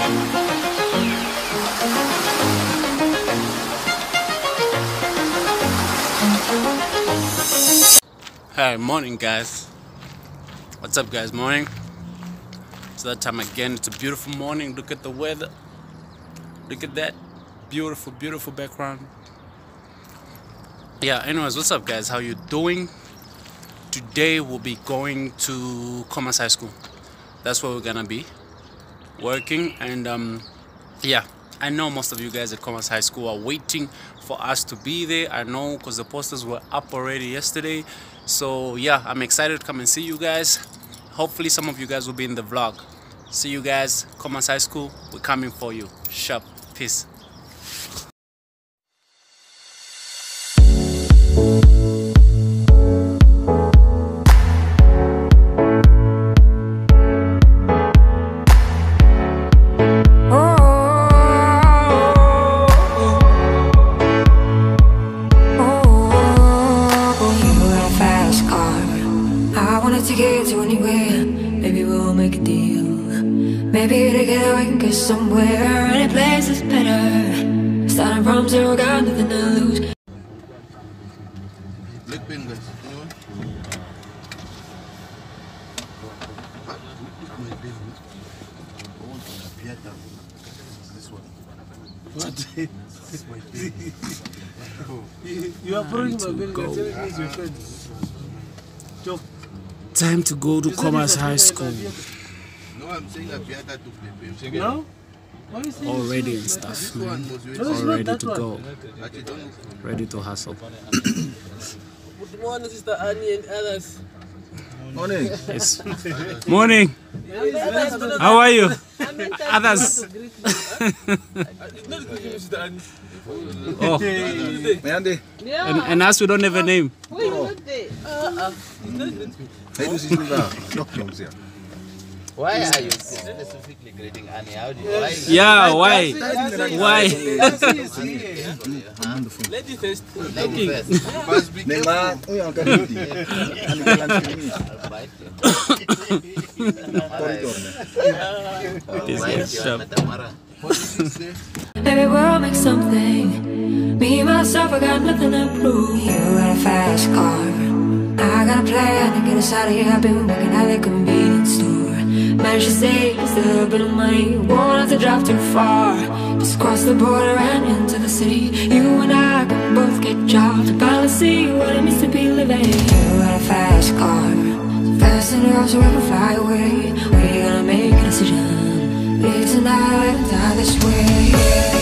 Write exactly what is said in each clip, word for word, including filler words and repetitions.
Hi, morning guys. What's up guys? Morning. It's that time again. It's a beautiful morning. Look at the weather. Look at that beautiful, beautiful background. Yeah, anyways, what's up guys? How you doing? Today we'll be going to Khomas High School. That's where we're gonna be working. And um yeah, I know most of you guys at Khomas High School are waiting for us to be there. I know, because the posters were up already yesterday. So yeah, I'm excited to come and see you guys. Hopefully some of you guys will be in the vlog. See you guys, Khomas High School. We're coming for you. Sharp. Peace. To get to anywhere, maybe we'll make a deal. Maybe together we can get somewhere. Any place is better. Starting from zero, got nothing to lose. Leg pain, guys. This one. What? You are throwing my bill. You're telling me it's your friend. Joke. Time to go to Khomas High School. No, I'm saying that Piata to play. No? All ready and stuff, man. All ready to go. Ready to hustle. Good morning, Sister Annie and others. Morning. Yes. Morning. How are you? Others. Oh. And, and us, we don't have a name. Why are you specifically greeting Annie? How do you, why? Yeah, why? Why? Lady first. Lady first. Maybe we'll make something. Me, myself, I got nothing to prove. You got a fast car. I got a plan to get us out of here. I've been working at the convenience store. Managed to save just a little bit of money. Won't have to drive too far. Just cross the border and into the city. You and I can both get jobs to finally see what it means to be living. You got a fast car, so fast enough so we can fly away. We're gonna make a decision. Live tonight and die this way.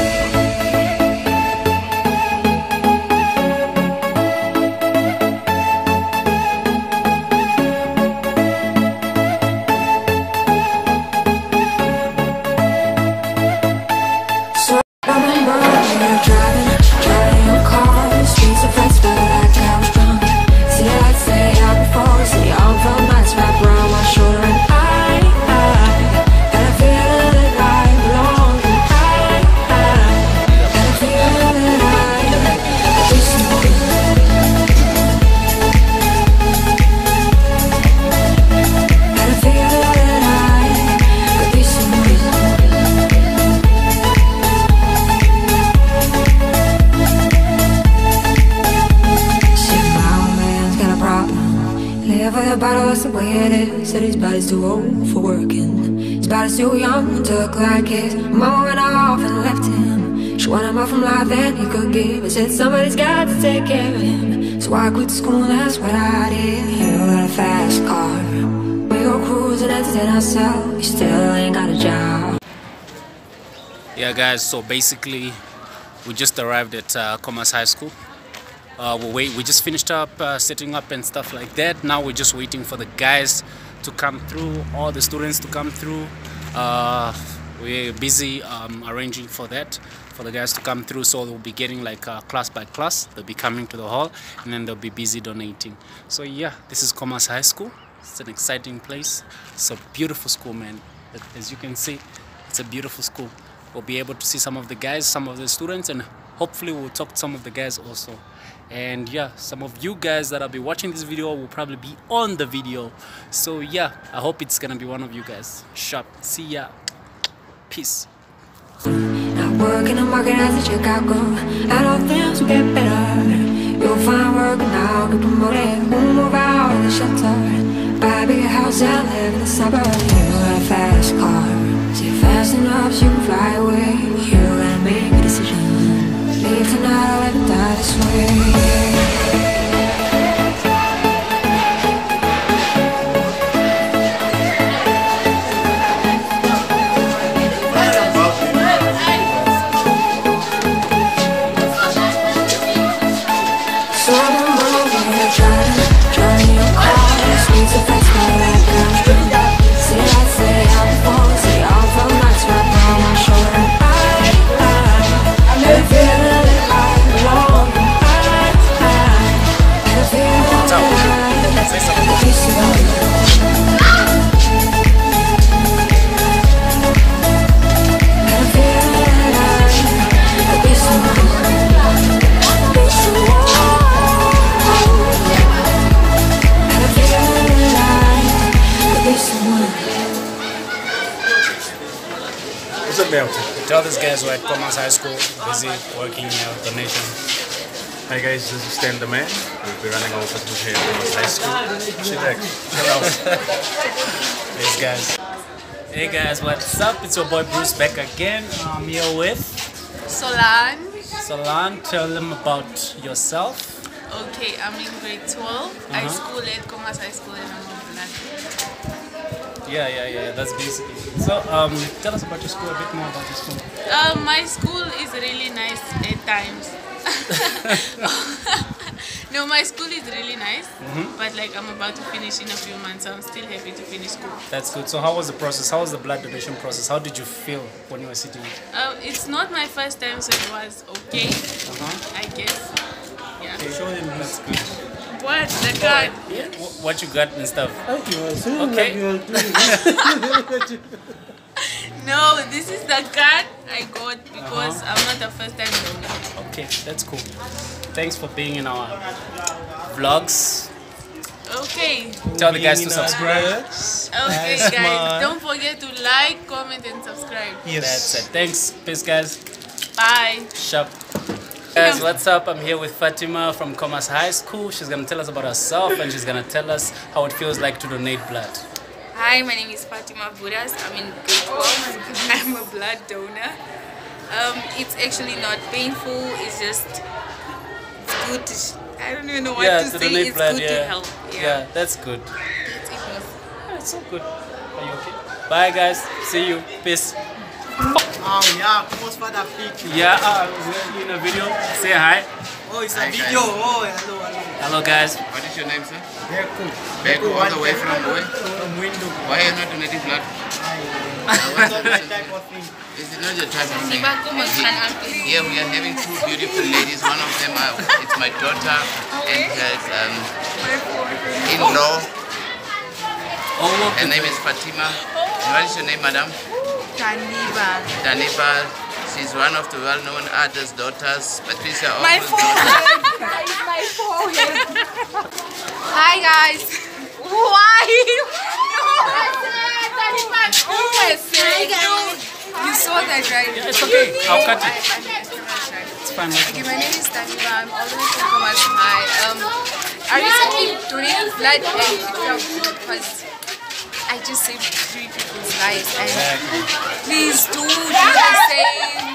That's the way it is. Said his body's too old for working. His body's too young to look like his. Mama went off and left him. She wanted more from life than he could give. I said somebody's got to take care of him. So I quit school and that's what I did. You got a fast car. We go cruising and entertain ourselves. You still ain't got a job. Yeah guys, so basically we just arrived at uh, Khomas High School. Uh, we wait. We just finished up uh, setting up and stuff like that. Now we're just waiting for the guys to come through, all the students to come through. Uh, we're busy um, arranging for that, for the guys to come through. So they'll be getting like uh, class by class. They'll be coming to the hall, and then they'll be busy donating. So yeah, this is Khomas High School. It's an exciting place. It's a beautiful school, man. As you can see, it's a beautiful school. We'll be able to see some of the guys, some of the students, and hopefully we'll talk to some of the guys also. And yeah, some of you guys that will be watching this video will probably be on the video. So yeah, I hope it's gonna be one of you guys. Sharp. See ya. Peace. I work in the market as a Chicago, and all things will get better. You'll find work and I'll get promoted. We'll move out of the shelter, buy a bigger house and live in the suburbs. You got a fast car, say fast enough so you can fly away. You gotta make a decision, leave tonight or let it die this way. Tell these guys we're at Khomas High School, busy working here, donation. Hi guys, this is Stan the Man. We'll be running our business here at Khomas High School. Chillax. Hello. These guys. Hey guys, what's up? It's your boy Bruce back again. I'm here with Solange. Solange. Tell them about yourself. Okay, I'm in grade twelve. Uh-huh. I school at Khomas High School and I'm a black. Yeah, yeah, yeah, that's basically it. So, um, tell us about your school, a bit more about your school. Um, my school is really nice at times. No, my school is really nice, Mm-hmm. but like I'm about to finish in a few months, so I'm still happy to finish school. That's good. So, how was the process? How was the blood donation process? How did you feel when you were sitting? Uh, it's not my first time, so it was okay, Uh-huh. I guess. Yeah. Okay, show them. That's good. What? The card? Yeah. Wh- What you got and stuff. Okay. Okay. No, this is the card I got because I'm not the first time donor. Okay, that's cool. Thanks for being in our vlogs. Okay. Tell the guys to subscribe. Okay, guys. Don't forget to like, comment, and subscribe. That's it. Thanks. Peace, guys. Bye. Shop. Guys, what's up? I'm here with Fatima from Khomas High School. She's gonna tell us about herself and she's gonna tell us how it feels like to donate blood. Hi, my name is Fatima Budas. I'm in grade twelve. I'm a blood donor. Um, it's actually not painful. It's just it's good. To sh I don't even know what Yeah, to, to say. donate It's blood, good yeah. to help. Yeah, Yeah, that's good. That's it, miss. Yeah, it's so good. Are you okay? Bye, guys. See you. Peace. Oh yeah, post for the picture. Yeah, uh, we're in a video. Say hi. Oh, it's a Hi, video. guys. Oh, hello, hello. Hello, guys. What is your name, sir? Beku. Beku, all the way from where? From window. Why are you not donating blood? It's not my type of thing. Is it not your type of thing? Siba Khomas Here, and Auntie. here we are having two beautiful ladies. One of them, are, it's my daughter and her um, in-law. Oh, look. Her name is Fatima. What is your name, madam? Taniba. Daniba. She's one of the well-known artists' daughters. Patricia. My Oko's forehead. That is my forehead. Hi guys. Why? No, I said Taniba. Oh, I said you saw that, right? Yeah, it's okay. I'll cut it. It's fine. Okay, my name is Taniba. I'm all the way from Khomas High. Um, I recently donated blood and it felt good because I just saved three people's lives. And Exactly. please do do the same.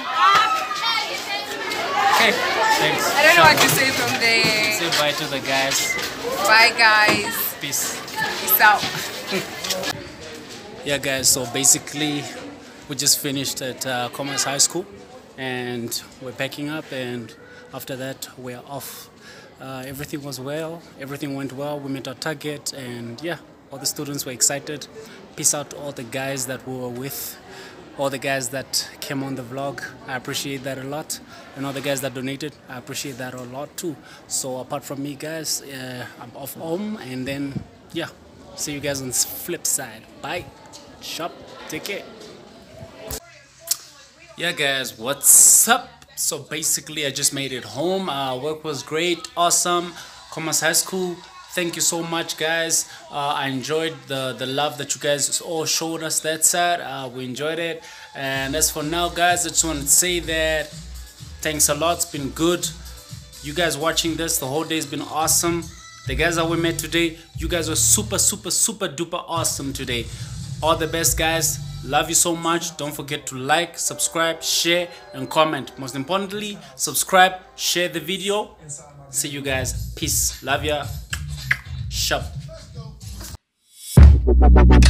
Okay. Thanks. I don't know what to say from there. Say bye to the guys. Bye, guys. Peace. Peace out. Yeah, guys. So basically, we just finished at uh, Khomas High School, and we're packing up. And after that, we're off. Uh, everything was well. Everything went well. We met our target, and yeah, all the students were excited. Peace out to all the guys that we were with, all the guys that came on the vlog. I appreciate that a lot, and all the guys that donated, I appreciate that a lot too. So apart from me, guys, uh, I'm off home, and then yeah, see you guys on the flip side. Bye. Shop. Take care. Yeah, guys, what's up? So basically, I just made it home. Uh, work was great, awesome. Khomas High School thank you so much, guys. uh, I enjoyed the the love that you guys all showed us that side. Uh, we enjoyed it. And as for now, guys, I just want to say that thanks a lot. It's been good. You guys watching this, the whole day has been awesome. The guys that we met today, you guys were super super super duper awesome today. All the best, guys. Love you so much. Don't forget to like, subscribe, share, and comment. Most importantly, subscribe, share the video. See you guys. Peace. Love ya. Shop.